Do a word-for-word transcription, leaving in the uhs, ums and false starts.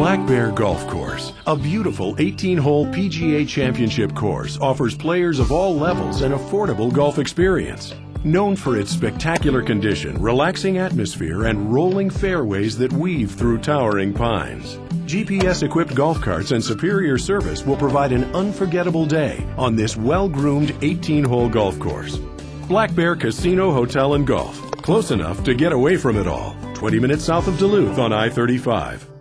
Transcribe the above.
Black Bear Golf Course, a beautiful eighteen-hole P G A Championship course, offers players of all levels an affordable golf experience. Known for its spectacular condition, relaxing atmosphere, and rolling fairways that weave through towering pines, G P S-equipped golf carts and superior service will provide an unforgettable day on this well-groomed eighteen-hole golf course. Black Bear Casino, Hotel, and Golf. Close enough to get away from it all. twenty minutes south of Duluth on I thirty-five.